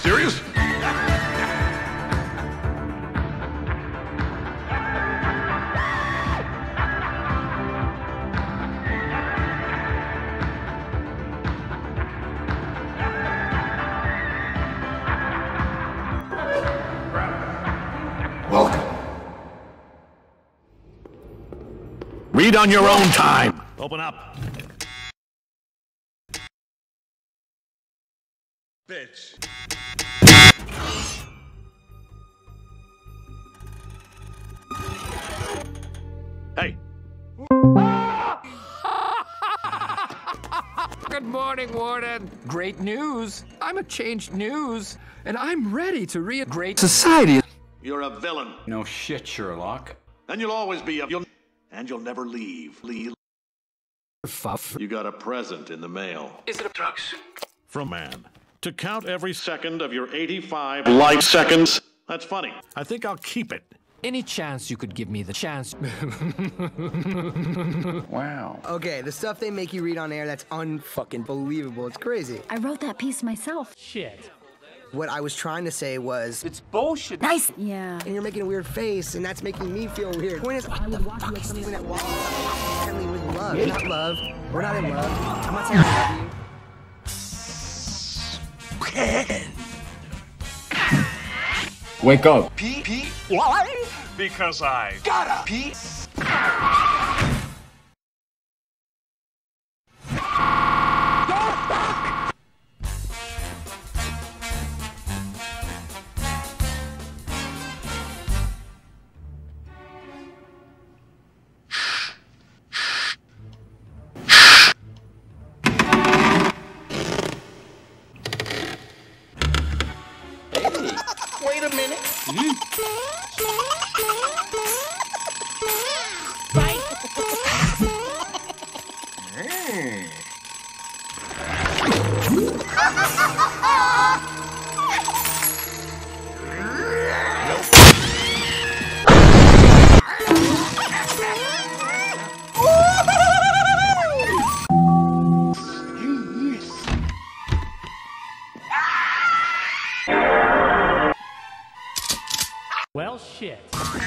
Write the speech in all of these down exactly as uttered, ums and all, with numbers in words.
serious? Welcome. Read on your own time. Open up. Bitch. Hey. Good morning, Warden. Great news. I'm a changed news, and I'm ready to read great society. You're a villain. No shit, Sherlock. And you'll always be a you'll, and you'll never leave. Leave. Fuff. You got a present in the mail. Is it a drugs? From man. To count every second of your eighty-five life seconds. That's funny. I think I'll keep it. Any chance you could give me the chance? Wow. Okay, the stuff they make you read on air, that's unfucking believable. It's crazy. I wrote that piece myself. Shit. What I was trying to say was, It's bullshit. Nice. Yeah. and you're making a weird face, and that's making me feel weird. Point is, I would watch you like something that walks friendly with love. Not love. We're not in love. I'm not saying I love you. Wake up. Pee, pee. Why? Because I gotta pee. Wait a minute. Well, shit.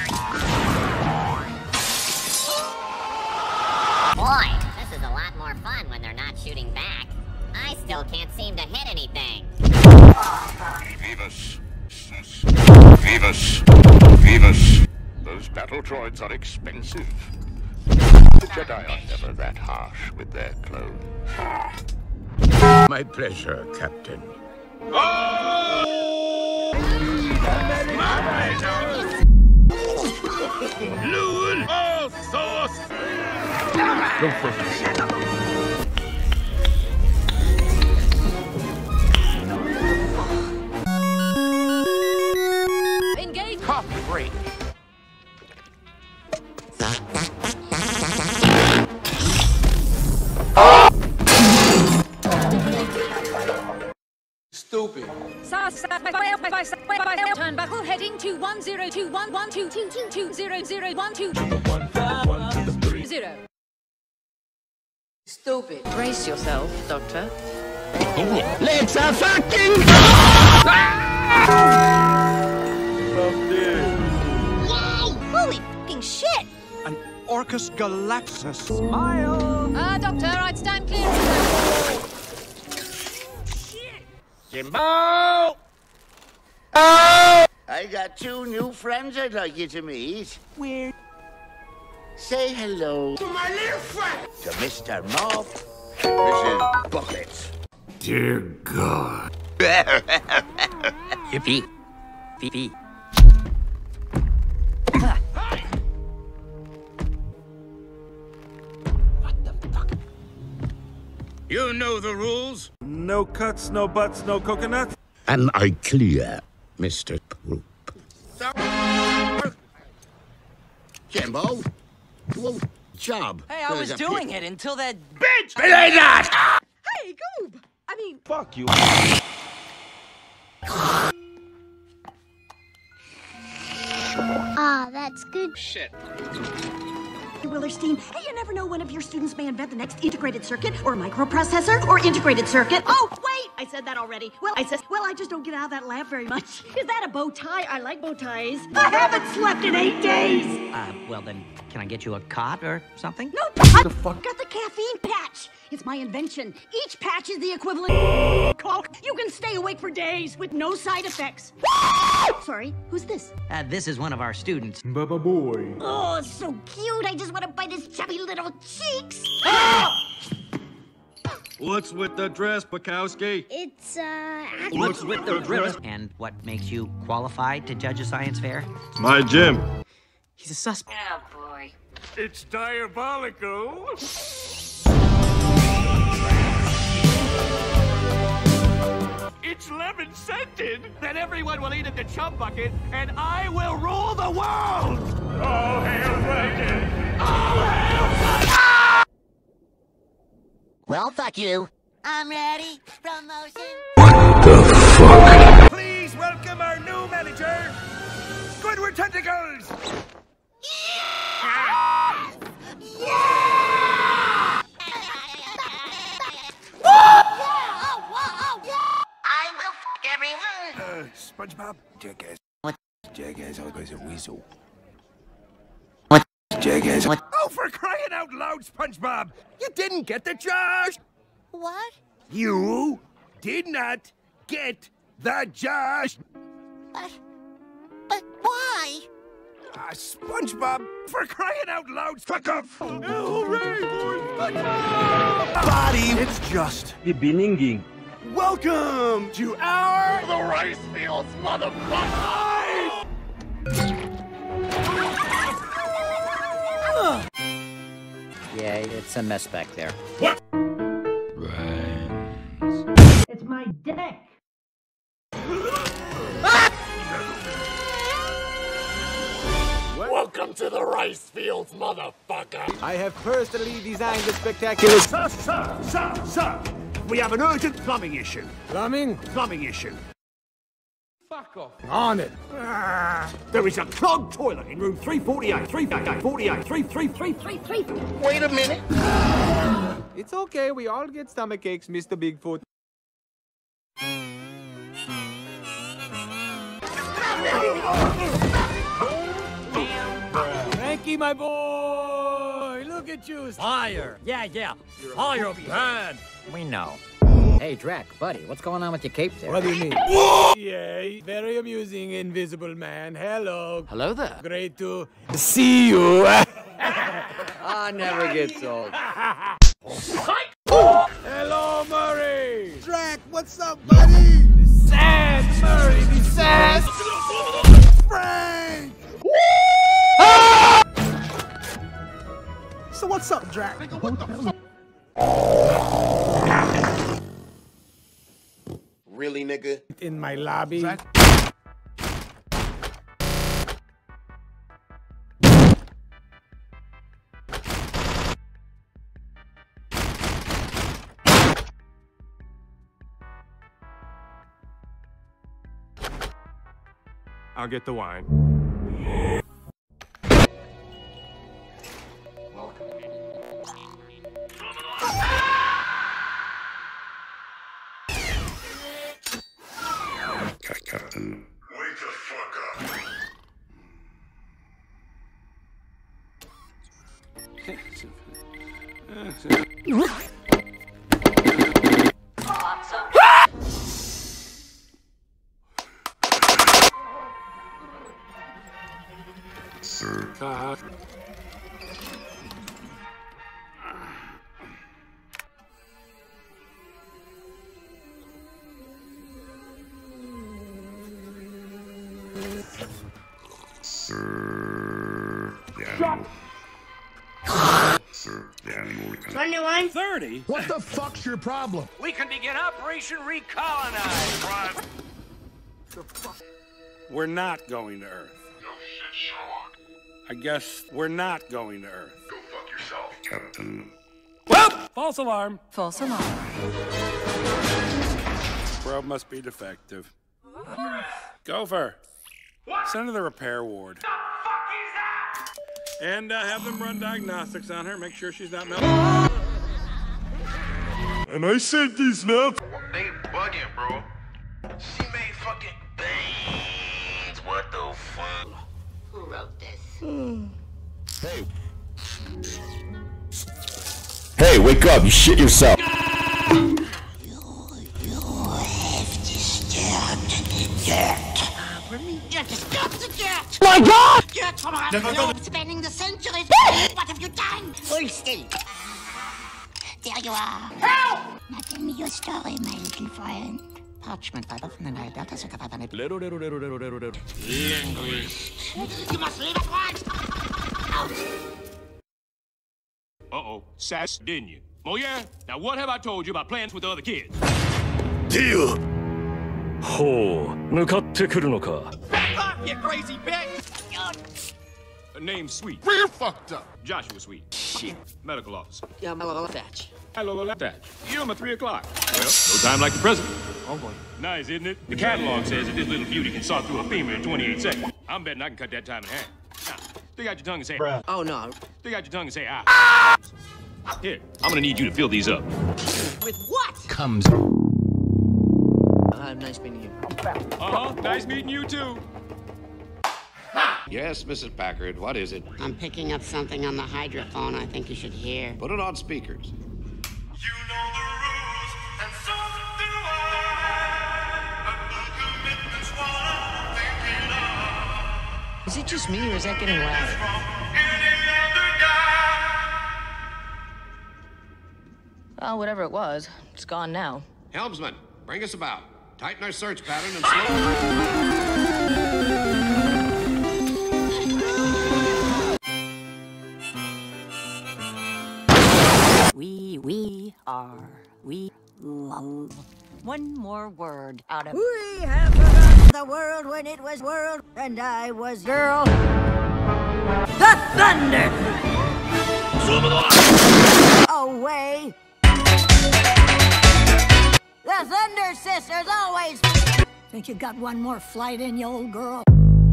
Boy, this is a lot more fun when they're not shooting back. I still can't seem to hit anything. Vivus. Vivus. Vivus. Those battle droids are expensive. The Jedi are never that harsh with their clones. My pleasure, Captain. Lewin, all sauce! Go focus. Engage. Coffee break. Stupid. Turnbuckle heading to one zero two one one two two two two zero zero one two zero. Stupid. Brace yourself, Doctor. Let's a fucking Whoa! Holy fucking shit! An Orcus Galaxus. Smile. Uh, Doctor, I'd stand clear. Jimbo! Oh! I got two new friends I'd like you to meet. Where? Say hello to my little friend, to Mister Mop, Missus Bucket. Dear God. Yippee. Pee-pee. What the fuck? You know the rules. No cuts, no butts, no coconuts. Am I clear, Mister Poop? Jimbo? Well, job. Hey, I was doing it until that Bitch! Belay that! Hey, Goob! I mean, Fuck you. Ah, that's good. Shit. Willerstein, hey, you never know when of your students may invent the next integrated circuit or microprocessor or integrated circuit. Oh, wait, I said that already. Well, I said, well, I just don't get out of that lab very much. Is that a bow tie? I like bow ties. I haven't slept in eight days. Uh, well then, can I get you a cot or something? No, I the fuck? got the caffeine patch. It's my invention. Each patch is the equivalent of coke. You can stay awake for days with no side effects. Sorry, who's this? Uh, this is one of our students. Baba boy. Oh, so cute. I just want to bite his chubby little cheeks. What's with the dress, Bukowski? It's, uh... What's with the dress? And what makes you qualified to judge a science fair? It's my gym. He's a suspect. Oh, boy. It's diabolical. It's lemon scented. Then everyone will eat at the chum bucket, and I will rule the world! All hail Plankton! All hail Plankton! Well, fuck you. I'm ready. Promotion. What the fuck? Please welcome our new manager, Squidward Tentacles! Yeah! I will fuck everyone. Uh, SpongeBob? Jackass. What? Jackass always a weasel. What? Jackass. What? Oh, for crying out loud, SpongeBob! You didn't get the Josh! What? You did not get the Josh! But, but why? Ah, SpongeBob, for crying out loud, fuck up! Oh, hooray, boys! Body! It's just The beginning. welcome to our the Rice Fields, motherfucker! Yeah, it's a mess back there. What? It's my dick. Welcome to the Rice Fields, motherfucker! I have personally designed the spectacular... Sir, sir, sir, sir! We have an urgent plumbing issue. Plumbing? Plumbing issue. Fuck off. On it. Ah, there is a clogged toilet in room three forty-eight, three forty-eight, three three three three three. Wait a minute. It's okay, we all get stomach aches, Mister Bigfoot. Frankie, my boy! Look at you! Fire! Yeah, yeah. Fire bad. We know. Hey, Drac, buddy, what's going on with your cape there? What do you mean? Yay, very amusing, invisible man. Hello. Hello there. Great to see you. I never get old. Hello, Murray. Drac, what's up, buddy? The sand, Murray, the sand. Frank! So what's up, Drac? Really, nigga? In my lobby. Drac? I'll get the wine. Captain. Wake the fuck up. Sir. Uh, Sir. Shut. Sir. The animal. twenty-one? thirty? What the fuck's your problem? We can begin Operation Recolonize. We're not going to Earth. No shit, Sherlock. I guess we're not going to Earth. Go fuck yourself. Captain. Well, false alarm. False alarm. Probe must be defective. Gopher. What? Send to the repair ward. The fuck is that? And uh, have them run diagnostics on her, make sure she's not melting. And I said this now. They bugging, bro. She made fucking beans. What the fuck? Who wrote this? Hey. Hey, wake up, you shit yourself. You have disturbed the cat. You disturbed the cat! My God! Cat from our spending the centuries. What have you done? Hold still. There you are. Help! Now tell me your story, my little friend. Parchment by Buffman and I Linguist. You must leave at once! Out! Uh-oh, sass, didn't you? Oh, yeah? Now what have I told you about plans with the other kids? Deal! Ho, 向かってくるのか. Back off, you crazy bitch! Her name's Sweet. Real fucked up. Joshua Sweet. Shit. Medical officer. Yeah, Hello, Thatch. Hello, Thatch. You at three o'clock. Well, no time like the present. Oh, boy. Nice, isn't it? The catalog says that this little beauty can saw through a femur in twenty-eight seconds. I'm betting I can cut that time in half. Now, stick out your tongue and say, bruh. Oh, no. Stick out your tongue and say, ah. Here, I'm gonna need you to fill these up. With what? Comes. Uh, nice meeting you. Uh-huh, nice meeting you, too. Yes, Missus Packard, what is it? I'm picking up something on the hydrophone I think you should hear. Put it on speakers. Is it just me, or is that getting loud? Oh, whatever it was, it's gone now. Helmsman, bring us about. Tighten our search pattern and slow. We, we are, we love. One more word out of. We have forgotten the world when it was world, and I was girl. The thunder! Away! The Thunder Sisters always. Think you got one more flight in you, old girl?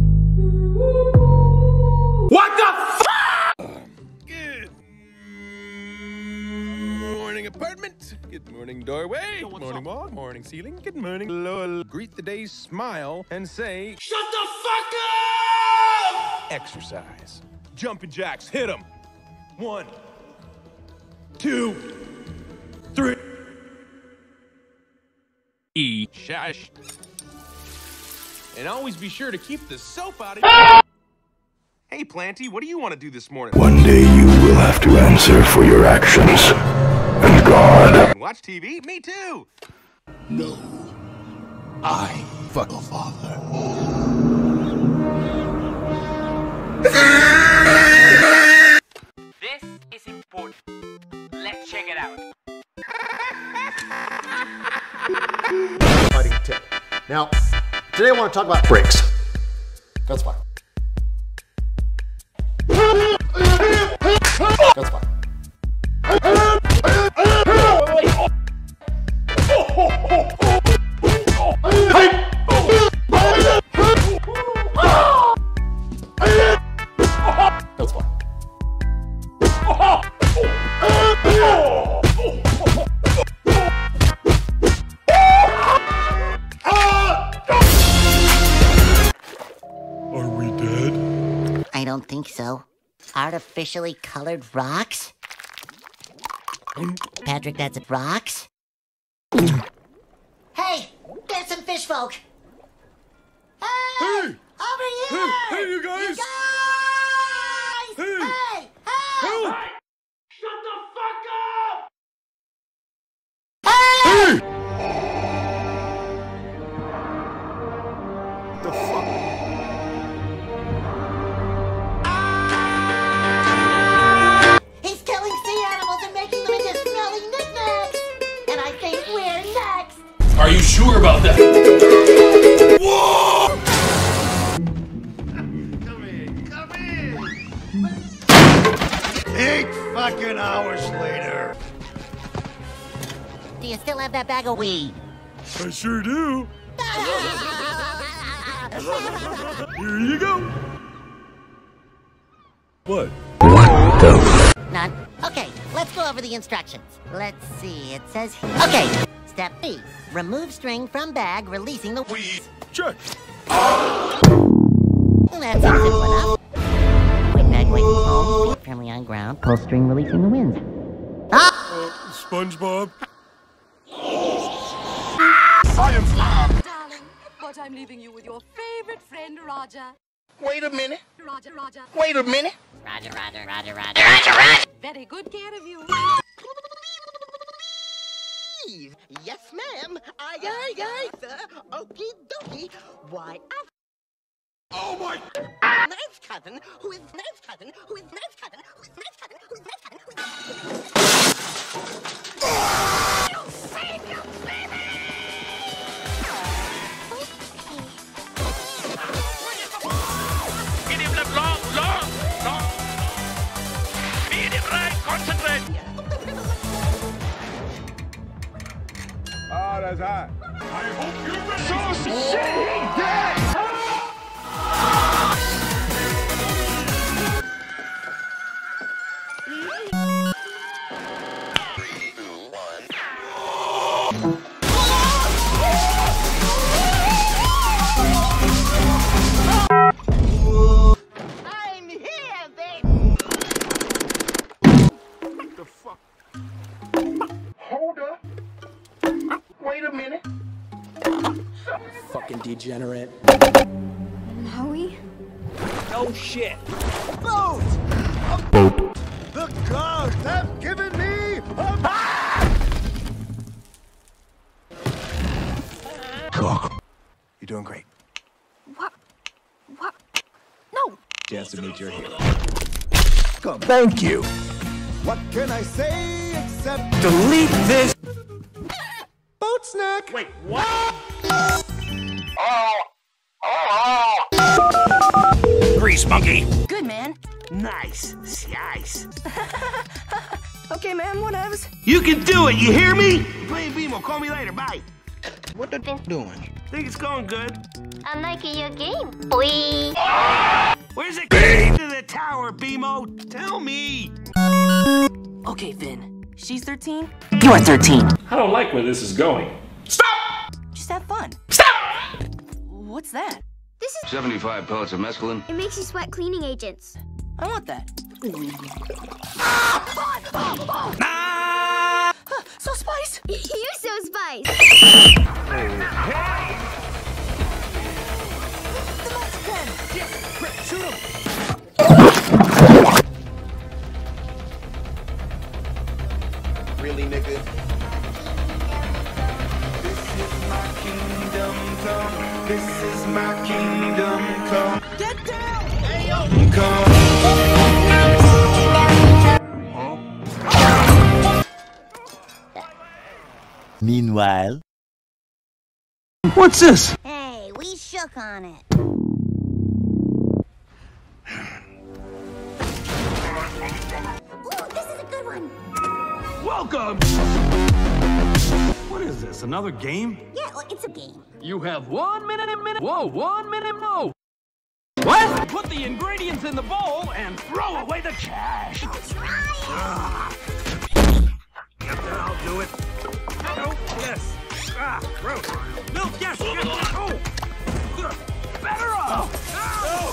What the f? Good morning, apartment. Good morning, doorway. Good morning, wall. Morning, ceiling. Good morning, lol. Greet the day's smile and say, shut the fuck up! Exercise. Jumping jacks. Hit them. One, two, three. E. Shush. And always be sure to keep the soap out of your... Hey, Planty, what do you want to do this morning? One day you will have to answer for your actions. And God. Watch T V? Me too. No. I fuck a father. This is important. Let's check it out. Fighting tip. Now, today I want to talk about brakes. That's fine. That's fine. That's fine. Are we dead? I don't think so. Artificially colored rocks? Patrick, that's rocks? Hey! There's some fish folk! Hey! Hey! Over here! Hey, hey, you guys! You guys! Hey! Hey! Help! Help! Shut the fuck up! Hey! The fuck? He's killing sea animals and making them into smelly knickknacks! And I think we're next! Are you sure about that? Whoa! Eight fucking hours later. Do you still have that bag of weed? I sure do. Here you go. What? What the? None. Okay, let's go over the instructions. Let's see, it says... Okay, step B. Remove string from bag, releasing the... We check. That's simple enough. Quit bag away from home, feet firmly on ground, pull string, releasing the winds. Ah! SpongeBob. Science lab! Darling, but I'm leaving you with your favorite friend, Roger. Wait a minute. Roger, Roger. Wait a minute. Roger, Roger, Roger, Roger, Roger, Roger. Very good care of you. Yes, ma'am. Aye, aye, aye, sir. Okie dokie. Why, I... Oh my... Knife's cousin, who is Knife's cousin, who is Knife's cousin, who is Knife's cousin, who is Knife's cousin, who is Knife's cousin. You saved your baby! Get him left long, long, long. Feed him right, concentrate. Ah, that's hot. I hope you're ready. So shit, he's dead. I'm here, baby! What the fuck? Hold up. Wait a minute. Fucking degenerate. Howie? Oh shit. Boat! Boat. The gods have given me a... Cock. You're doing great. What? What? No! Chance to meet your hero. Come. Thank you. What can I say except... Delete this. Boat snack! Wait, what? Grease monkey. Good, man. Nice. Nice. Okay, man, whatevs. You can do it, you hear me? Playing BMO, call me later, bye. What the f doing? Think it's going good. I'm liking your game, boy. Where's it going to the tower, BMO? Tell me. Okay, Finn. She's thirteen. You're thirteen. I don't like where this is going. Stop! Just have fun. Stop! What's that? This is... seventy-five pellets of mescaline. It makes you sweat cleaning agents. I want that. Ah! So Spice! You so Spice! The monster gun! Shoot him! Really, nigga? This is my kingdom come. This is my kingdom come. Get down! Hey, yo! Come. Meanwhile. What's this? Hey, we shook on it. Ooh, this is a good one. Welcome! What is this, another game? Yeah, well, it's a game. You have one minute and minute. Whoa, one minute, no. What? Put the ingredients in the bowl and throw away the cash. Ah. Yep, I'll do it. No, yes. Ah, gross. Milk, yes, yes. Oh. Better off. Oh.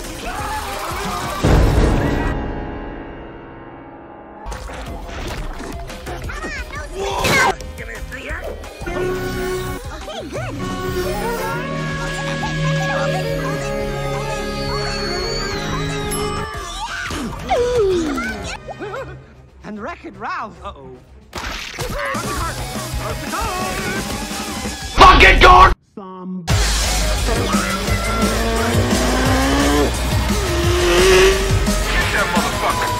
Whoa. Give me a three here. Okay, good. And Wreck-It Ralph. Uh-oh. Pocket guard! Some. Get that motherfucker.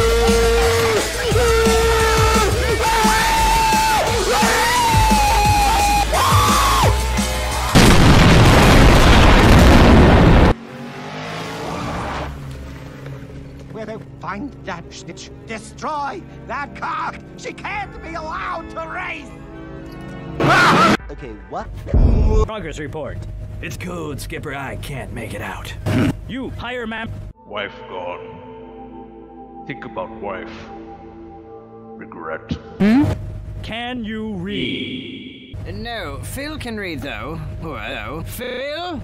Where they find that snitch, destroy that car. She can't be allowed to race. Okay, what? Progress report. It's code, Skipper. I can't make it out. You, higher man. Wife gone. Think about wife. Regret. Can you read? No, Phil can read though. Hello, Phil?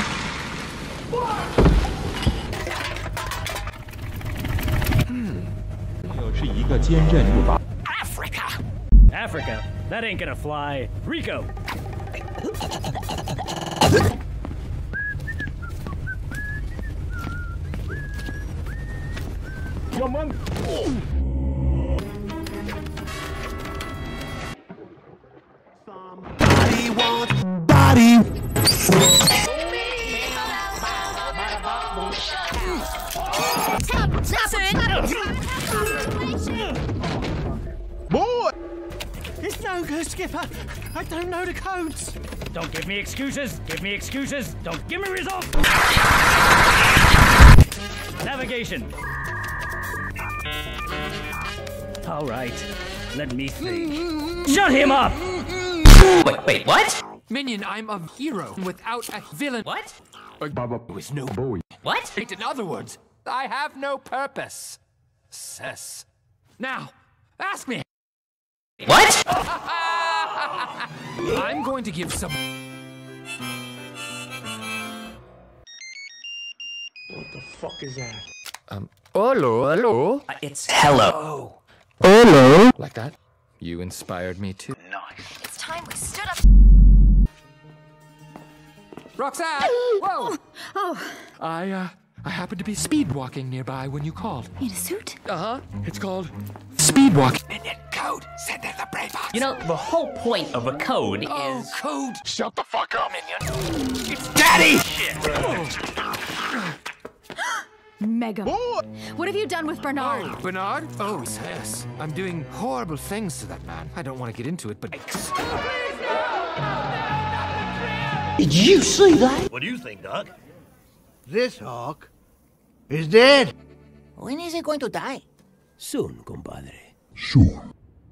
Africa! Africa? That ain't gonna fly. Rico! Come on! Body wants body. Boy! It's no good, Skipper. I don't know the codes. Don't give me excuses. Give me excuses. Don't give me results. Navigation. All right. Let me think. Shut him up! Wait, wait, what? Minion, I'm a hero without a villain. What? With no boy. What? In other words, I have no purpose. Sis. Now, ask me. What? I'm going to give some... What the fuck is that? Um, hello, hello. Uh, it's hello. Hello. Like that? You inspired me too. Nice. It's time we stood up. Roxanne! Whoa! Oh. I, uh, I happened to be speed walking nearby when you called. In a suit? Uh-huh. It's called speed walk. Minion code. Send in the brave box. You know, the whole point of a code oh, is... code. Shut the fuck up, Minion. It's daddy! Shit. Mega. Boy. What have you done with Bernard? Oh, Bernard? Oh, yes. I'm doing horrible things to that man. I don't want to get into it, but... Did you see that? What do you think, Doc? This hawk is dead. When is he going to die? Soon, compadre. Soon.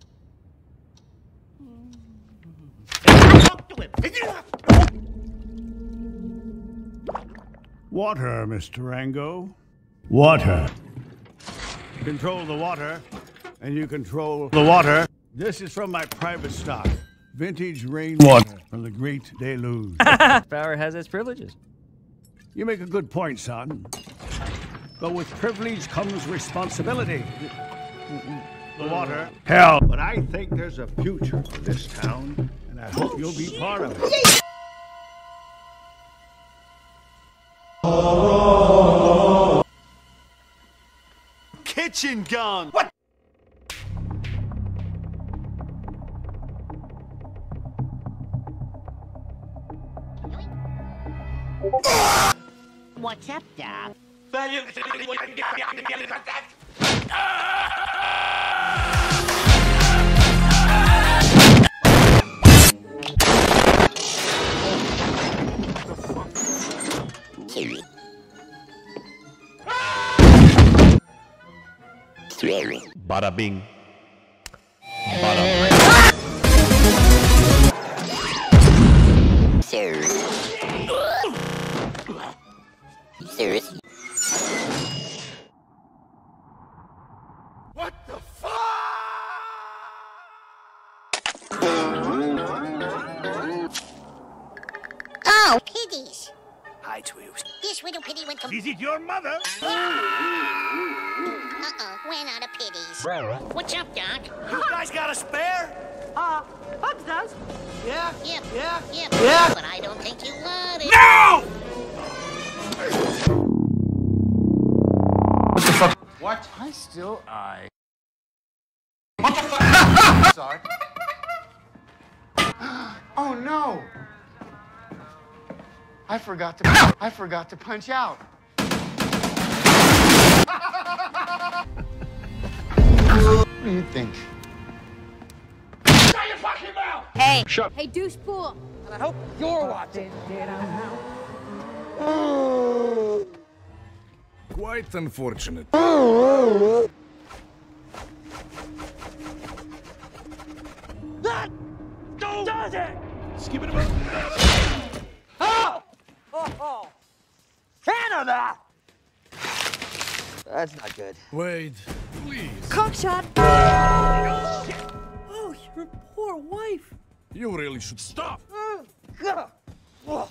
Water, Mister Rango. Water. Control the water, and you control the water. This is from my private stock. Vintage rainwater from the Great Deluge. Power has its privileges. You make a good point, son. But with privilege comes responsibility. The water. Hell. But I think there's a future for this town, and I hope you'll be part of it. Kitchen gun. What? What's up, Doc? Bada bing. Bada bing. Serious. Serious. What the fuck? Oh, piggies. Hi, Twills. This little piggy went to... Is it your mother? Uh-oh, ran out of piggies. What's up, Doc? You guys got a spare? Uh, Bubs does. Yeah? Yep, Yeah? yep. Yeah? But I don't think you want it. No! What the fuck? What? I still... I... What the fuck? Sorry. Oh no! I forgot to. I forgot to punch out. What do you think? Shut your fucking mouth! Hey. Shut. Hey, douchebag. And I hope you're watching. Quite unfortunate. That does it! Skip it about. Oh! Oh, oh! Canada! That's not good. Wade, please. Cockshot! Oh, your poor wife. You really should stop. Oh, God. Oh.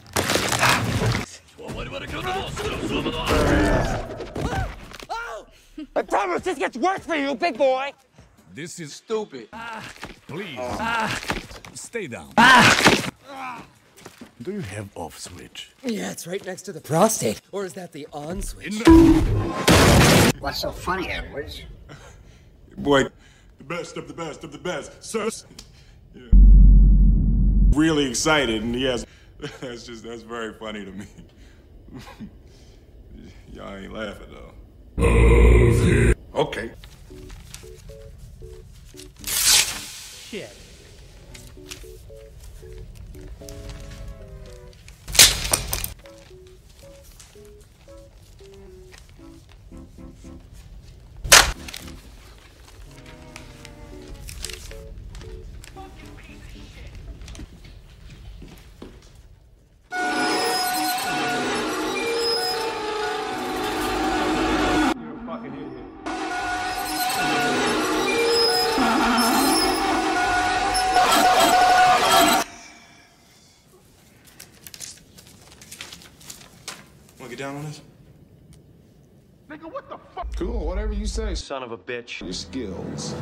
I promise this gets worse for you, big boy. This is stupid. Ah, please. Oh. Ah, stay down. Ah. Do you have off switch? Yeah, it's right next to the prostate. Or is that the on switch? What's so funny, Edwards? Boy, the best of the best of the best. Sir. Yeah. Really excited, and yes, that's just, that's very funny to me. Y'all ain't laughing, though. Okay. Shit. Wanna get down on this? Nigga, what the fuck? Cool, whatever you say. Son of a bitch. Your skills.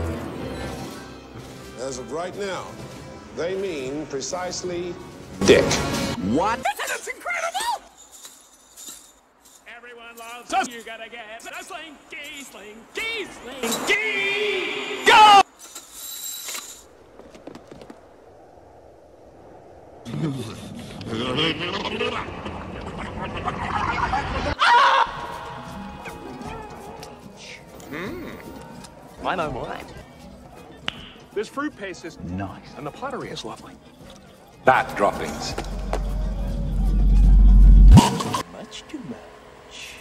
As of right now, they mean precisely dick. What? That's incredible! Everyone loves us. You gotta get a slinky, slinky, slinky. Go! Mmm. I know mine. This fruit paste is Nice. and the pottery is lovely. Bat droppings. Much too much.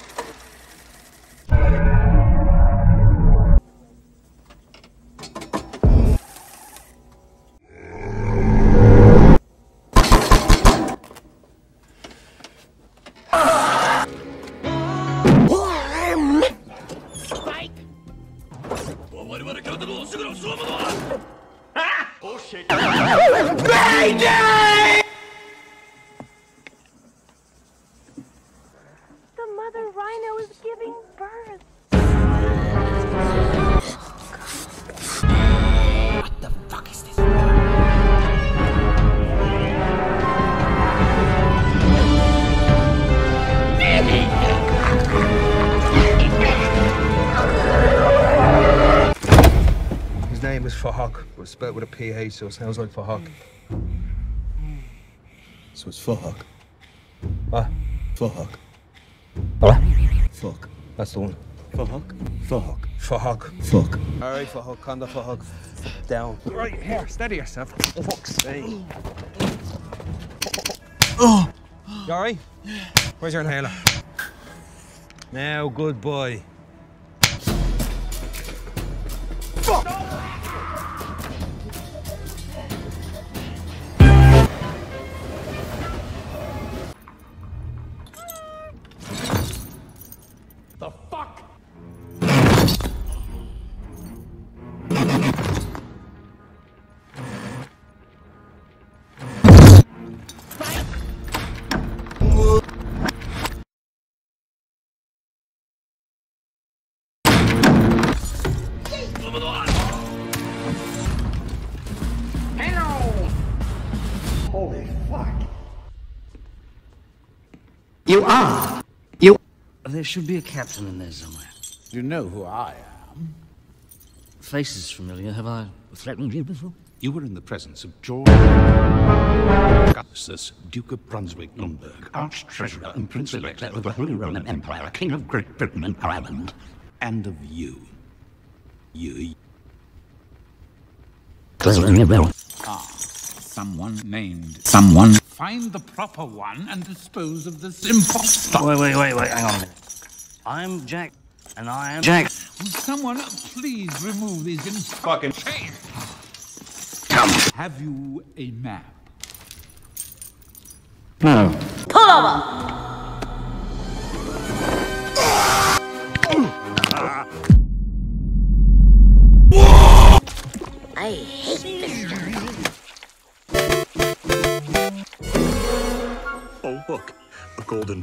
Bullshit. Mayday! The mother rhino is giving birth. What the fuck is this? His name was Fahak. It was spelled with a P H, so it sounds like Fahak. So it's Fahak. Ah, Fahak. What? Fuck. That's the one. Fahak. Fahak. Fahak. Fuck. All right, Fahak. Calm the Fahak. Down. Right here. Steady yourself. Fuck's sake. Oh. You all right? Where's your inhaler? Now, good boy. Fuck! The fuck? Holy fuck. You are. You. There should be a captain in there somewhere. You know who I am. Face is familiar. Have I threatened you before? You were in the presence of George Augustus, Duke of Brunswick-Lumberg, Arch-Treasurer and Prince-Elect of the Holy Roman Empire, King of Great Britain and Ireland, and of you. You. Ah, someone named someone. Find the proper one and dispose of this impostor. Wait, wait, wait, wait. Hang on a minute. I'm Jack, and I am Jack. Will someone please remove these in fucking chains? Come. Have you a map? No. Pull over! golden.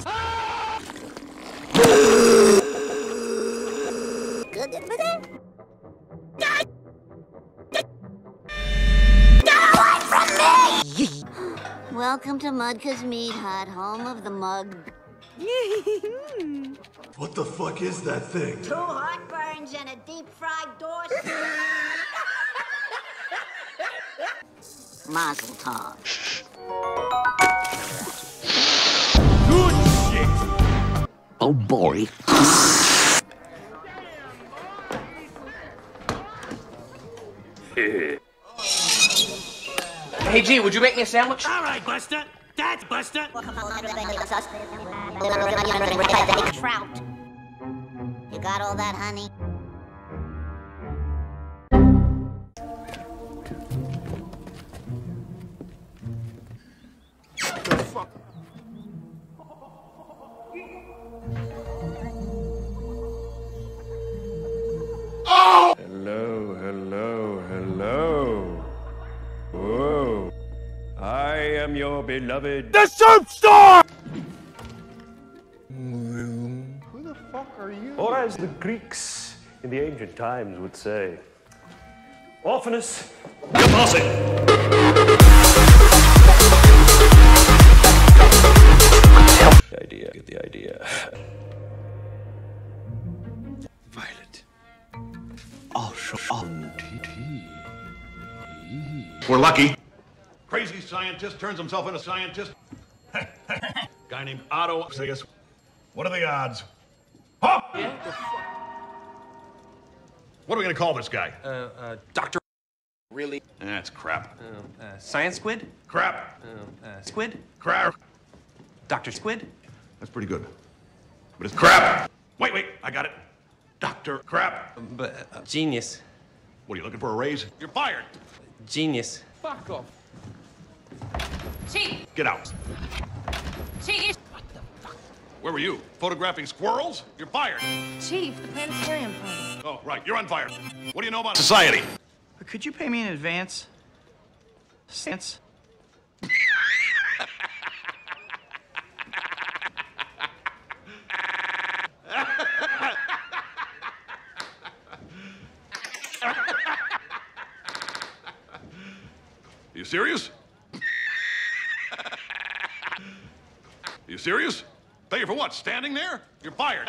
Welcome to Mudka's Meat Hut, home of the mug. What the fuck is that thing? Two heartburns and a deep fried dorsey. Mazel tov. Good shit! Oh boy. Hey, G, would you make me a sandwich? All right, Buster. That's Buster. Trout. You got all that, honey? The fuck? Oh! Hello, hello, hello. Whoa. I am your beloved... The Superstar! Who the fuck are you? Or as the Greeks in the ancient times would say, Orphanus, your posse. The idea, get the idea. Violet. I'll show on T T. We're lucky. Crazy scientist turns himself into scientist. Guy named Otto Sigus. What are the odds? Oh! Yeah? What are we gonna call this guy? Uh, uh, Doctor Really? That's crap. Uh, uh, Science Squid? Crap. Uh, uh, Squid? Crap. Doctor Squid? That's pretty good. But it's crap. Wait, wait, I got it. Doctor Crap. But, uh, genius. What are you looking for, a raise? You're fired. Genius. Fuck off. Chief! Get out. Chief! Where were you? Photographing squirrels? You're fired. Chief, the planetarium party. Oh, right, you're on fire. What do you know about society? But could you pay me in advance? Cents? You serious? You serious? Pay you for what? Standing there? You're fired.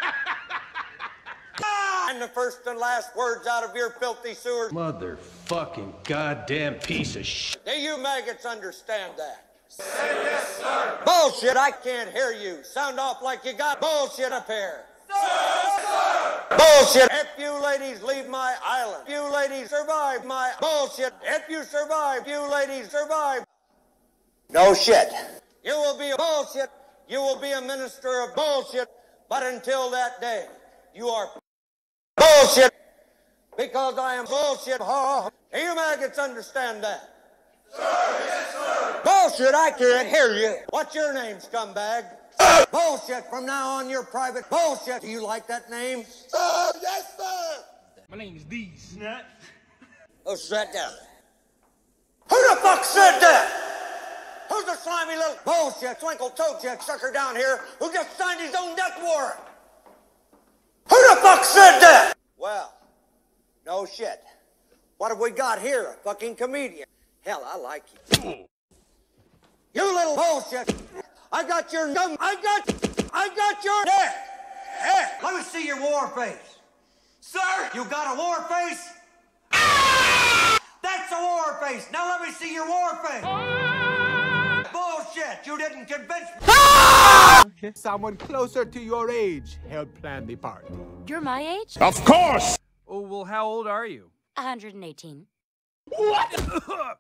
And the first and last words out of your filthy sewers. Motherfucking goddamn piece of shit. Do you maggots understand that? Yes, sir. Bullshit, I can't hear you. Sound off like you got bullshit up here. Sir, sir. Bullshit. If you ladies leave my island, if you ladies survive my bullshit, if you survive, you ladies survive. No shit. You will be a bullshit. You will be a minister of bullshit. But until that day, you are bullshit. Because I am bullshit. Oh, do you maggots understand that? Sir, yes, sir. Bullshit, I can't hear you. What's your name, scumbag? Sir. Bullshit, from now on you're private. Bullshit. Do you like that name? Sir, yes, sir. My name is D. Snot. Oh, sit down. Who the fuck said that? Who's the slimy little bullshit, twinkle toe check sucker down here who just signed his own death warrant? Who the fuck said that? Well, no shit. What have we got here? A fucking comedian. Hell, I like you. You little bullshit. I got your num. I got. I got your neck. Hey, let me see your war face. Sir, you got a war face? That's a war face. Now let me see your war face. Bullshit! You didn't convince me! Someone closer to your age help plan the party. You're my age? Of course! Oh, well, how old are you? one hundred eighteen. What?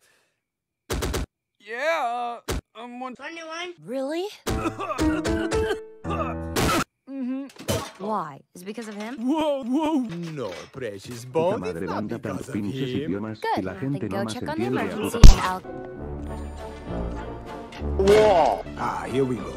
Yeah, uh, I'm one... twenty-one? Really? Mm-hmm. Why? Is it because of him? Whoa, whoa! No, precious boy. It's not because of him. Good. Then go check on the emergency and I'll... Whoa! Ah, here we go.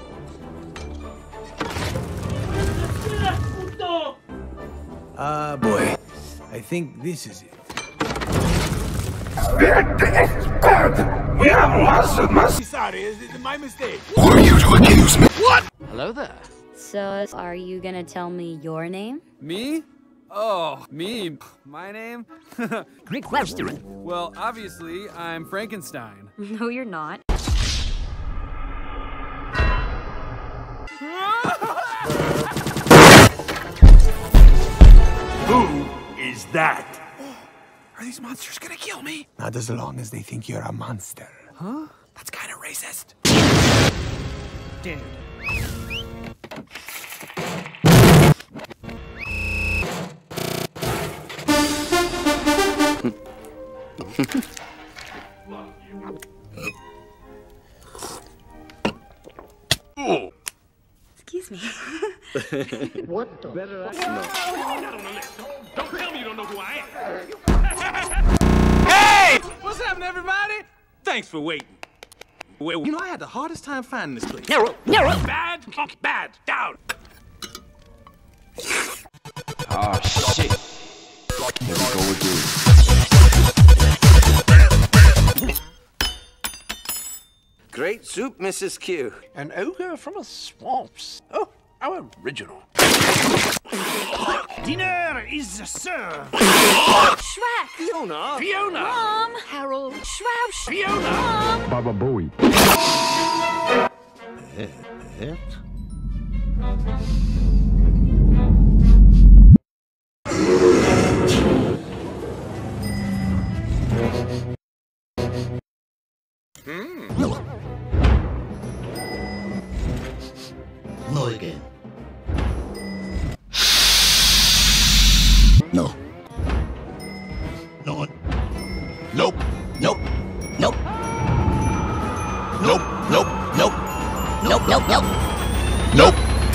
Ah, boy. I think this is it. Sorry, it's my mistake. Who are you to accuse me? What? Hello there. So, are you gonna tell me your name? Me? Oh, me. My name? Great question. Well, obviously, I'm Frankenstein. No, you're not. Who is that? Are these monsters gonna kill me? Not as long as they think you're a monster. Huh? That's kind of racist. Dude. Excuse me. What the? Better I no. Don't tell me you don't know who I am. Hey! What's happening, everybody? Thanks for waiting. Wait, you know, I had the hardest time finding this place. Narrow, narrow. Bad, bad, down. Oh, shit. Here we go again. Great soup, Missus Q. An ogre from a swamps. Oh, how original. Dinner is served. Shrek! Fiona! Fiona! Mom! Harold! Shroush! Fiona! Mom! Baba Booey. No. No again. No. No one. Nope. Nope. Nope. Nope. Nope. Nope. Nope. Nope. Nope. Nope.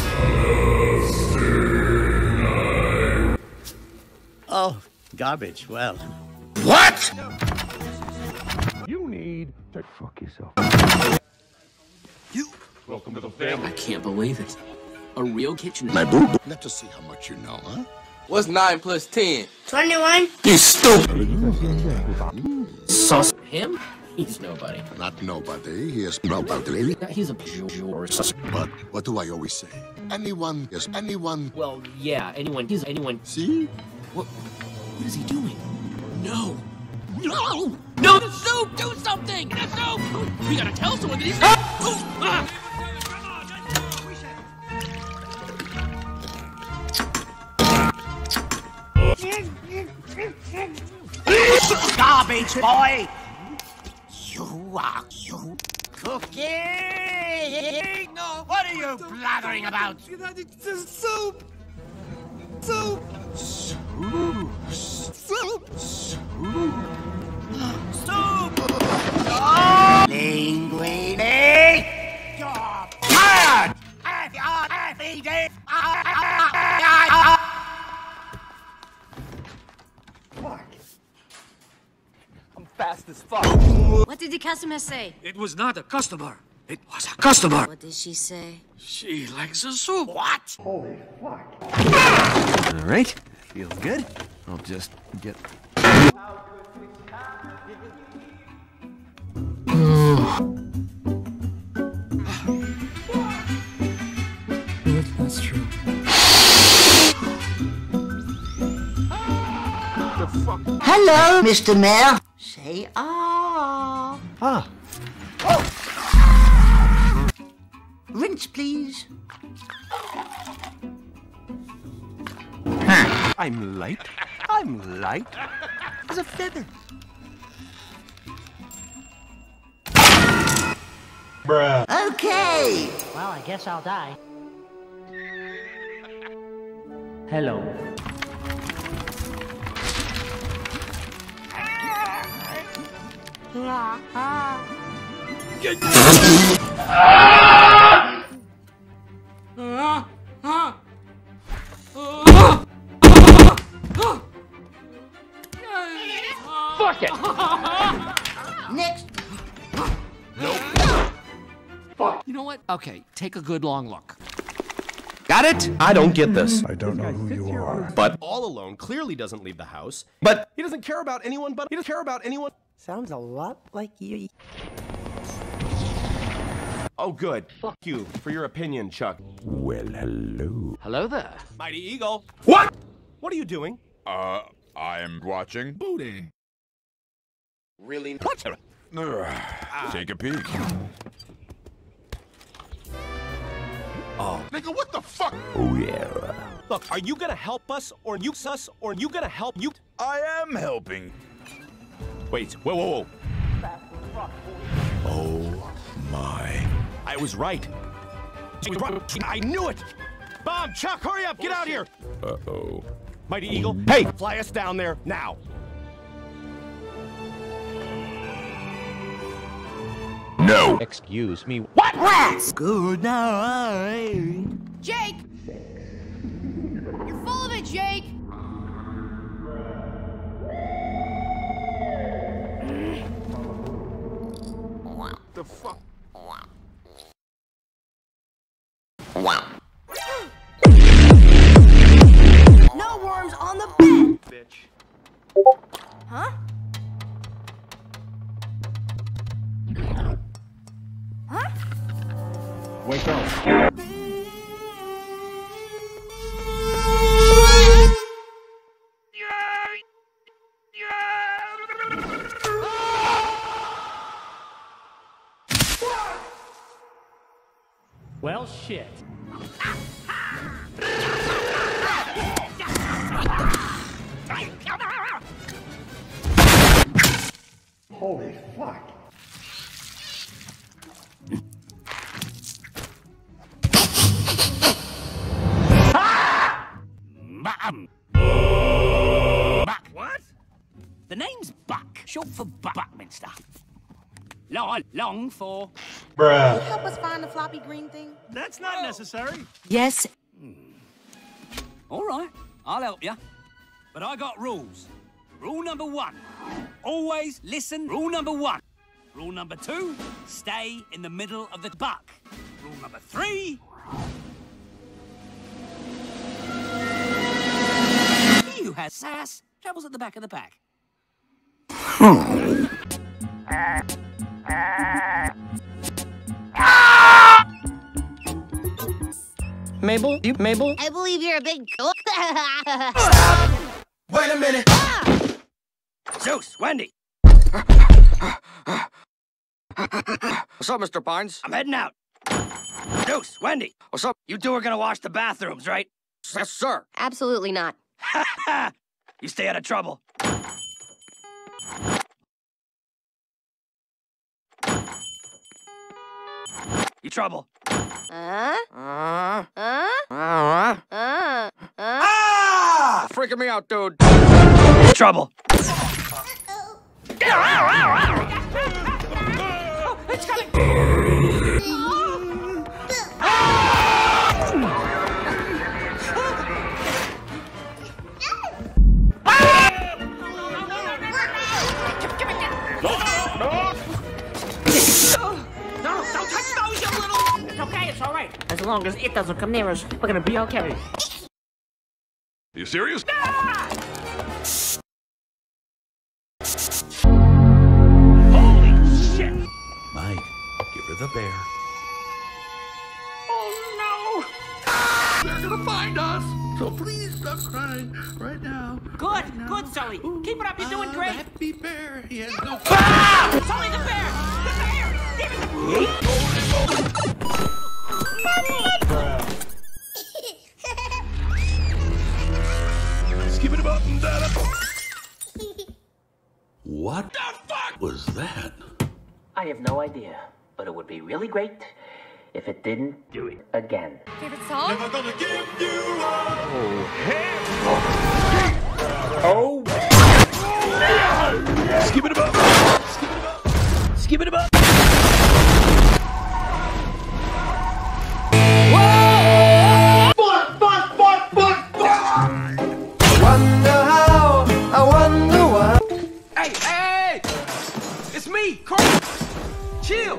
Oh, garbage. Well. What? You need to fuck yourself. You. Welcome to the family. I can't believe it. A real kitchen. My boo. Let us see how much you know, huh? What's nine plus ten? twenty-one. You stupid. Sauce him? He's nobody. Not nobody. He is nobody. He's a juror. But what do I always say? Anyone is anyone. Well, yeah, anyone. He's anyone. See? What? What is he doing? No. No! No, the soup! Do something! The soup! We gotta tell someone that he's not. Ah! Garbage boy! You are you. Cookie! No, what are you blathering about? It's soup. Soup. Soup! Soup. Soup! Soup! Linguini. You're fired! F R F E D! I'm fast as fuck. What did the customer say? It was not a customer. It was a customer. What did she say? She likes the soup. What? Holy fuck. All right. Feels good. I'll just get. That's true. The fuck? Hello, Mister Mayor. Say ah. Ah. Rinse, please. I'm light. I'm light as a feather. Bruh. Okay. Well, I guess I'll die. Hello. Fuck it! Next. Fuck. You know what? Okay, take a good long look. Got it? I don't get this. I don't know who you are. But all alone clearly doesn't leave the house. But he doesn't care about anyone but he doesn't care about anyone. Sounds a lot like you. Oh, good. Fuck you for your opinion, Chuck. Well, hello. Hello there. Mighty Eagle. What? What are you doing? Uh, I'm watching booty. Really? What? Take a peek. Oh. Nigga, what the fuck? Oh, yeah. Look, are you gonna help us, or you us, or are you gonna help you? I am helping. Wait, whoa, whoa, whoa. Oh, my. I was right. I knew it! Bomb, Chuck, hurry up, get out here! Uh-oh. Mighty Eagle, hey, fly us down there, now! No! Excuse me. What rats? Good night. Jake! You're full of it, Jake! The fuck? Wow. No worms on the bed. Bitch. Huh? Huh? Wake up. Well, shit. Holy fuck. What? The name's Buck, short for Buckminster. Long, long for... Bruh. Can you help us find the floppy green thing? That's not necessary. Yes. All right, I'll help you. But I got rules. Rule number one, always listen. Rule number one. Rule number two, stay in the middle of the buck. Rule number three... He who has sass travels at the back of the pack. Mabel? You, Mabel? I believe you're a big cook. Wait a minute! Ah! Zeus, Wendy! What's up, Mister Barnes? I'm heading out. Zeus, Wendy! What's up? You two are gonna wash the bathrooms, right? Yes, sir. Absolutely not. You stay out of trouble. You trouble. Uh? Uh, Uh? uh, Uh? Uh? ah! Freaking me out, dude. You trouble. Oh, it's coming! As long as it doesn't come near us, we're gonna be okay. Are you serious? Holy shit! Mike, give her the bear. Oh no! They're gonna find us! So please stop crying right now. Good, right now. good, Sully. Keep it up, you're doing Ah, great. Happy bear, he has no... Ah! Sully, the bear! The bear! Give it the... Skip it about and that up. What the fuck was that? I have no idea, but it would be really great if it didn't do it again. Favorite song? Never gonna give you up. Oh, hell! Oh! Skip it about. Skip it about. Skip it about! Chill!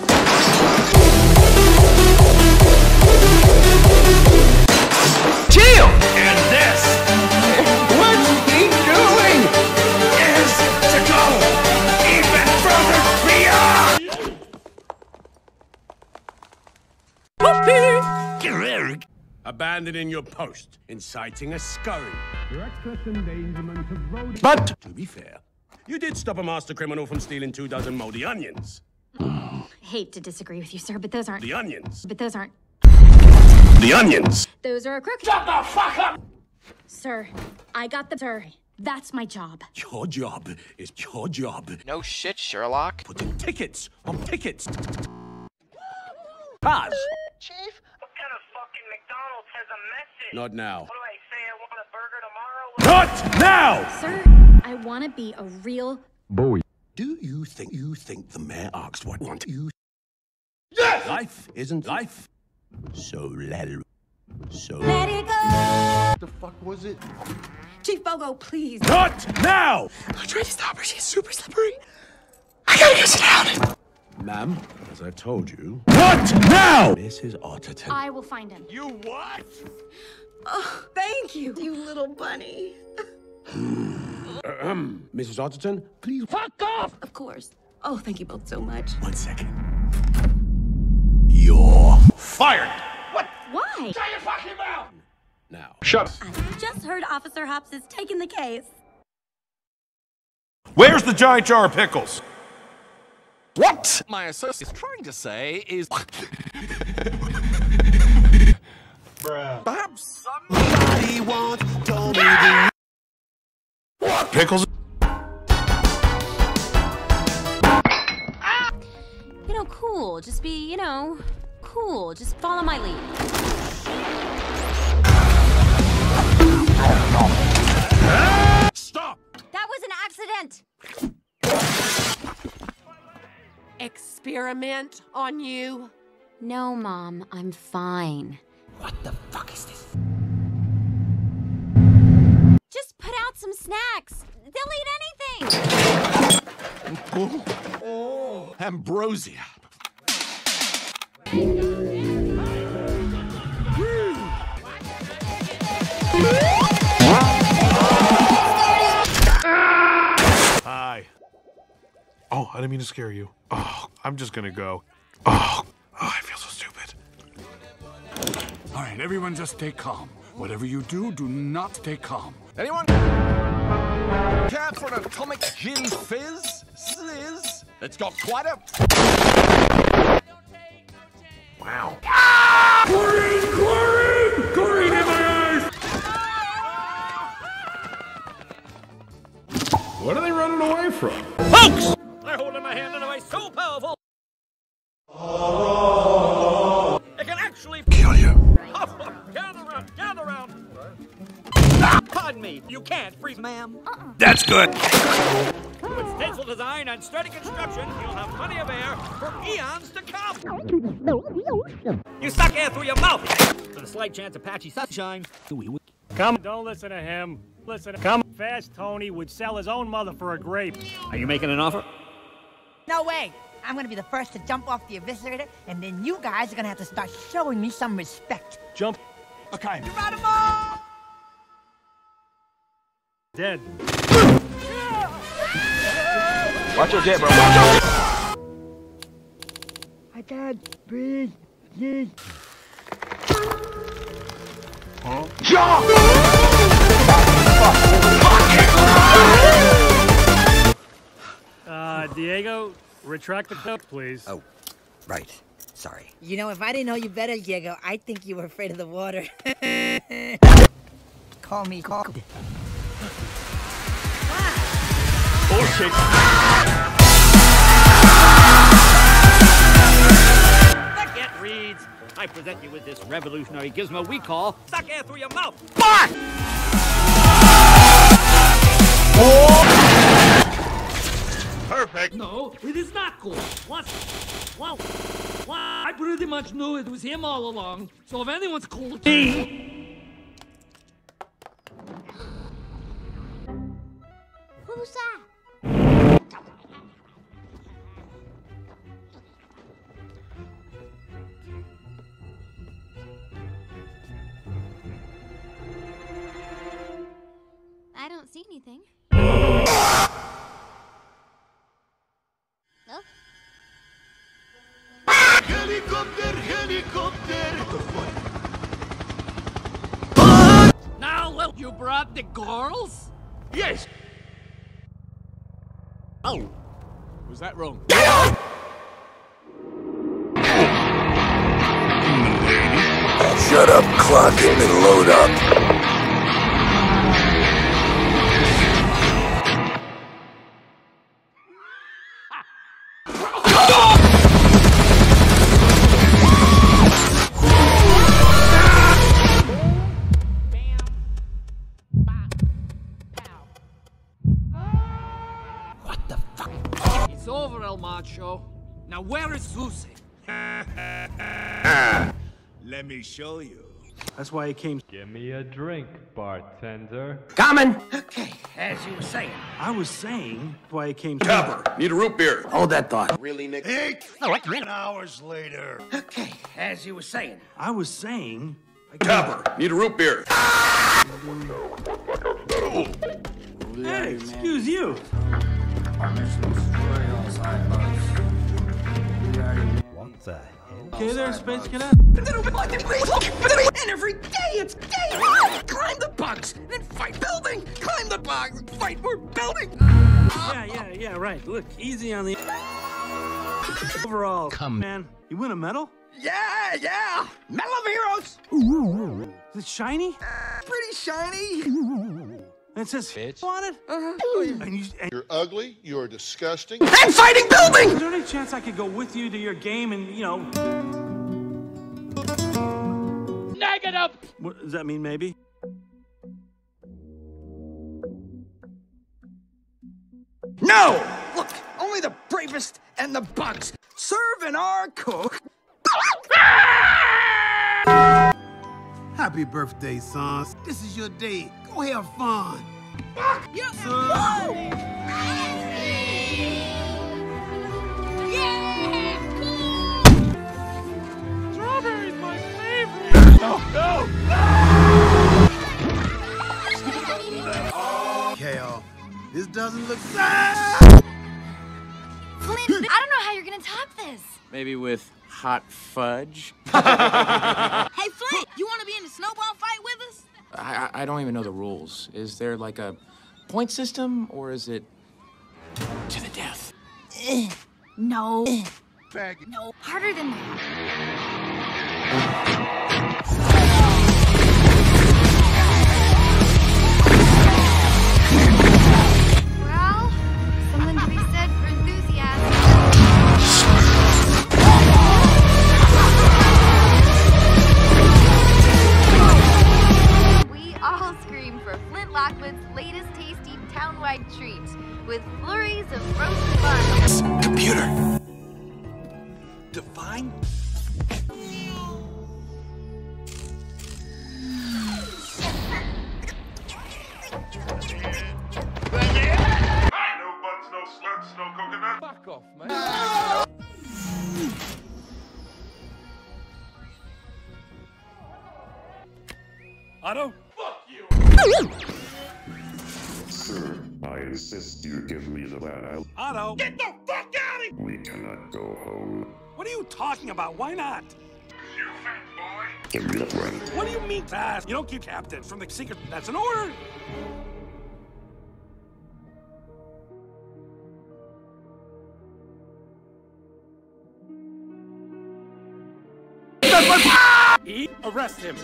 Chill! And this, what he's doing is to go Abandoning your post, inciting a scurry. Reckless endangerment of road. But, to be fair, you did stop a master criminal from stealing two dozen moldy onions. Hate to disagree with you, sir, but those aren't... The onions. But those aren't... The onions! Those are a crook... Shut the fuck up! Sir, I got the... Sir, that's my job. Your job is your job. No shit, Sherlock. Putting tickets on tickets. Pause. Chief, what kind of fucking McDonald's has a message? Not now. What do I say? I want a burger tomorrow? Not now! Sir, I want to be a real... Boy. Do you think you think the mayor asked what want you? Yes! Life isn't life. So let it... So... Let it go! What the fuck was it? Chief Bogo, please. Not now! I'm trying to stop her. She's super slippery. I gotta get sit down. Ma'am, as I've told you... What now? Missus Otterton. I will find him. You what? Oh, thank you, you little bunny. Ahem. Missus Otterton, please fuck off! Of course. Oh, thank you both so much. One second. You're fired! What? Why? Shut your fucking mouth! Now. Shut up. I just heard Officer Hops is taking the case. Where's the giant jar of pickles? What my associate is trying to say is... Bruh. Perhaps somebody wants to What? Pickles? You know, cool. Just be, you know, cool. Just follow my lead. Stop! That was an accident! Experiment on you? No, Mom. I'm fine. What the fuck is this? Just put out some snacks. They'll eat anything. Oh, oh. Ambrosia. Hi. Oh, I didn't mean to scare you. Oh, I'm just gonna go. Oh, oh I feel so stupid. All right, everyone just stay calm. Whatever you do, do not stay calm. Anyone care for an atomic gin fizz? Sizz? It's got quite a... Wow. Ah! Chlorine! Chlorine! Chlorine in my eyes! What are they running away from? Folks! I hold in my hand a device so powerful. It can actually kill you. Gather around, gather around. Pardon me, you can't freeze, ma'am. Uh-uh. That's good. With stencil design and sturdy construction, you'll have plenty of air for eons to come. You suck air through your mouth. With a slight chance of patchy sunshine. Come, don't listen to him. Listen, come. Fast Tony would sell his own mother for a grape. Are you making an offer? No way! I'm gonna be the first to jump off the eviscerator, and then you guys are gonna have to start showing me some respect. Jump. Okay. Geronimo! Dead. Watch your jet, bro. Watch your... I can't breathe. Please. Huh? Uh, Diego, retract the clip, please. Oh, right. Sorry. You know, if I didn't know you better, Diego, I'd think you were afraid of the water. Call me, call me. Oh, shit. Forget reads. I present you with this revolutionary gizmo we call suck air through your mouth. Fuck! Perfect. No, it is not cool. What? Well, well, I pretty much knew it was him all along. So if anyone's cool to me. Who's that? I don't see anything. Oh. Helicopter, helicopter. the girls? Yes. Oh. Was that wrong? Shut up, clock in and load up. It's over, El Macho. Now where is Lucy? Let me show you. That's why he came. Give me a drink, bartender. Coming! Okay, as you were saying. I was saying why he came. Copper, need a root beer. Hold that thought. Really, Nick? Eight hours later. Okay, as you were saying. I was saying. Copper, need a root beer. Hey, excuse you. What the hell? Okay there, Space Cadet. And every day it's day one! Climb the bugs, then fight building! Climb the bugs, fight more building! Yeah, yeah, yeah, right. Look, easy on the overall. Come, man. You win a medal? Yeah, yeah! Medal of Heroes! Is it shiny? Pretty shiny! And it says Bitch. on it? Uh-huh. And you, and You're ugly, you're disgusting. And fighting building! is there any chance I could go with you to your game and, you know... Negative! What does that mean, maybe? No! Look, only the bravest and the bugs serve in our cook. Happy birthday, sons. This is your day. Go have fun. Yes, son. Yeah! Strawberry's my favorite! No, no! Kale, this doesn't look sad. Flint, I don't know how you're gonna top this. Maybe with hot fudge? Hey, Flint, you wanna be in a snowball fight with us? I, I I don't even know the rules. Is there like a point system, or is it to the death? Ugh. No. Faggot. No, harder than that. Well, something to be said for enthusiasm. We all scream for Flint Lockwood's latest tasty town-wide treat with flurries of roasted buns. Computer. Divine? No butts, no sluts, no coconut. Fuck off, man. Otto? Fuck you. Sir, I insist you give me the van. Otto? Get the fuck out of here! We cannot go home. What are you talking about? Why not? You fat boy. Give me the van. What do you mean fast? You don't keep captain from the secret. That's an order. E, arrest him.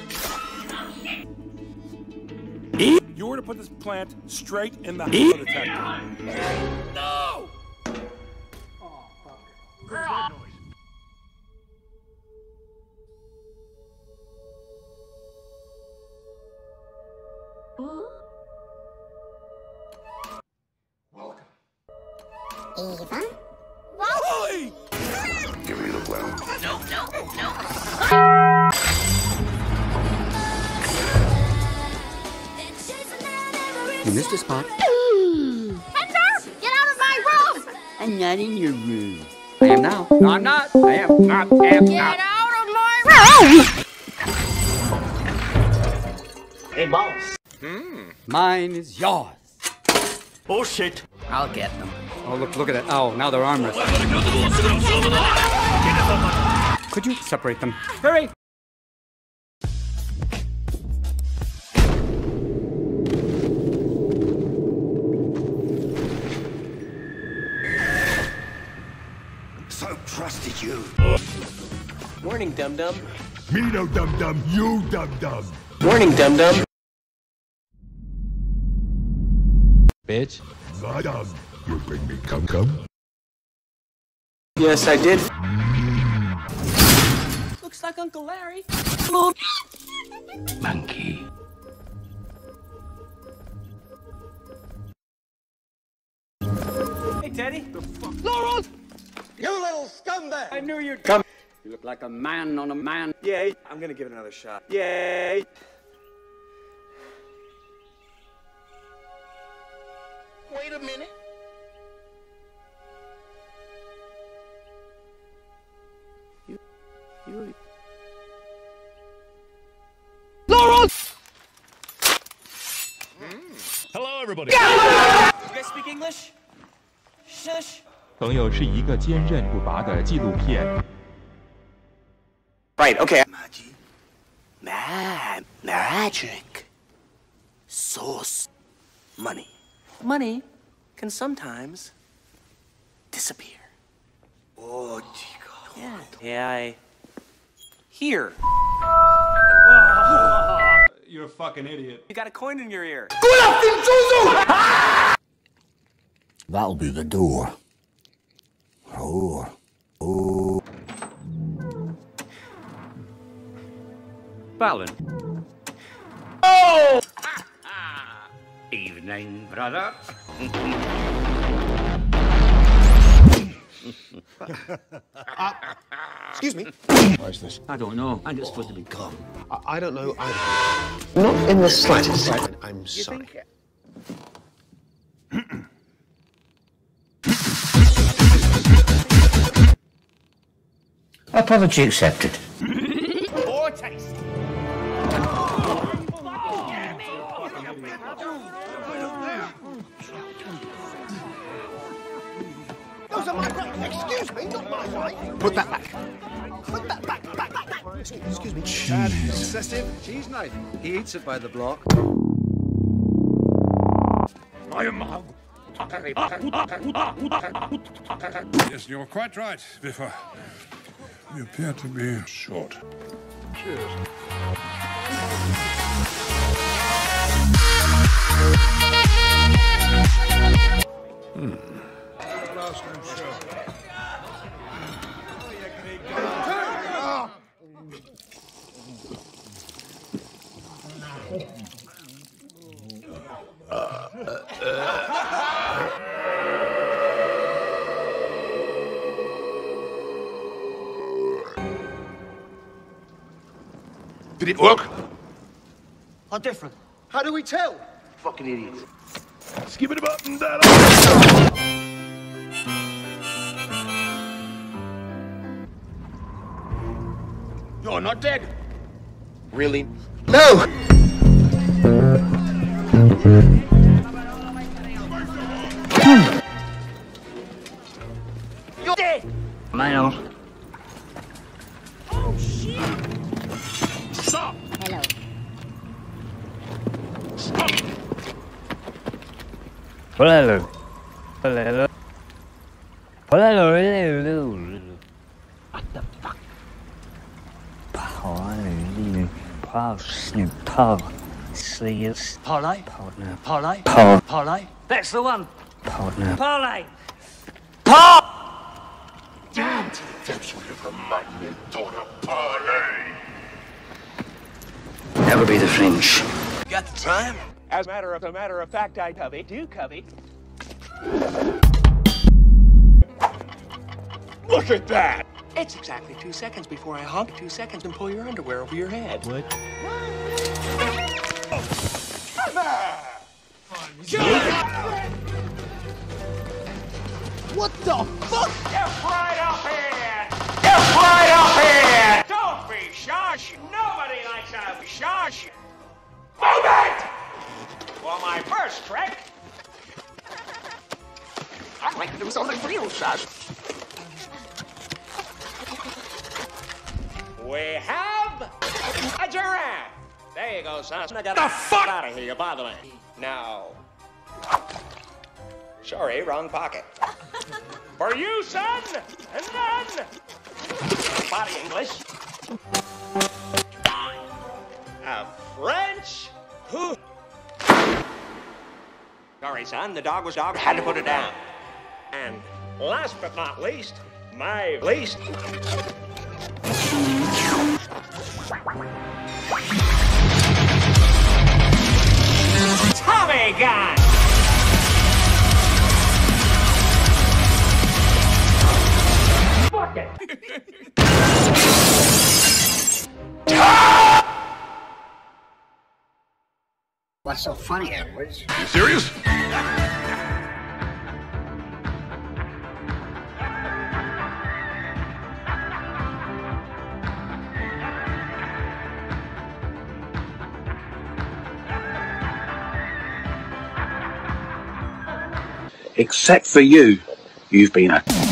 E, you were to put this plant straight in the e? detector. No! Oh, fuck. Where's that noise? Welcome. Eva? Wally! Give me the plan. No, no, no. You missed a spot. Hender, get out of my room! I'm not in your room. I am now. No, I'm not. I am not. I am Get not. out of my room! Hey, boss. Hmm. Mine is yours. Bullshit. I'll get them. Oh, look, look at that. Oh, now they're armless. Could you separate them? Hurry! trusted you. Morning, dum-dum. Me no dum-dum, you dum-dum. Morning, dum-dum. Bitch. Madam, you bring me cum-cum? Yes, I did. Looks like Uncle Larry. Monkey. Hey, Teddy. The fuck? Laurel! You little scumbag! I knew you'd come. You look like a man on a man. Yay. I'm gonna give it another shot. Yay. Wait a minute. You... You... Laurel! Hello, everybody. You guys speak English? Shush. 朋友是一个坚韧不拔的纪录片。 Right, okay. Magic. Man, magic. Sauce. Money. Money can sometimes disappear. Oh, chico. Yeah. Yeah, I... Here. You're a fucking idiot. You got a coin in your ear. That'll be the door. Oh. Oh. Balin. Oh! Evening, brother. uh, excuse me. What's this? I don't know. I'm just supposed to be calm. I, I don't know either. Not in the slightest. I'm sorry. Apology accepted. Poor taste. Those are my rights. Excuse me, not my right. Put that back. Put that back, back, back, back. Excuse, excuse me. Dad, excessive cheese knife. He eats it by the block. I am. Yes, you're quite right, Biffa. You appear to be short. Cheers. Hmm. Last name show. Did it work? How different? How do we tell? Fucking idiots. Skip it up and down. You're not dead. Really? No! You're dead! Male. Oh, shit! Stop! Hello. Stop! Hello. Hello. Hello. Hello. What the fuck? Paul, Snoop, Paul, Sleeves. Parlay? Partner. Parlay? Paul. Parlay? That's the one. Partner. Parlay. Paul! Dad! That's what you're from my daughter, parlay. Never be the French. Got the time? As a matter of a matter of fact, I covey. Do covey. Look at that! It's exactly two seconds before I honk two seconds and pull your underwear over your head. What? Come on! What the fuck? Get right up here! Get right up here! Don't be shush! Nobody likes to be shush! Move it! For my first trick, I'd like to do something real, Sash. we have a giraffe. There you go, son. I got the fuck out of here. You bother me. Now. Sorry, wrong pocket. For you, son, and none. Body English. A French who. Sorry, son, the dog was dog. Had to put it down. And last but not least, my least. Tommy gun! Fuck it! What's so funny, Edwards? You serious? Except for you, you've been a